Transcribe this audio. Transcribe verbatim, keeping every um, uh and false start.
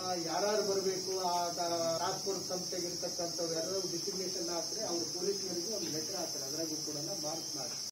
ಯಾರು ಬರಬೇಕು ಆ ಟಾಸ್ಕ್ ಫೋರ್ಸ್ ಸಂಸ್ಥೆಗೆ ಇರ್ತಕ್ಕಂಥವ್ರು ಯಾರು ಡಿಸಿಗ್ನೇಷನ್ ಹಾಕಿದ್ರೆ ಅವ್ರು ಪೊಲೀಸ್ನವರಿಗೆ ಒಂದು ಲೆಟರ್ ಹಾಕ್ತಾರೆ, ಅದ್ರಾಗೂ ಕೂಡ ಮಾರ್ಕ್ ಮಾಡಿ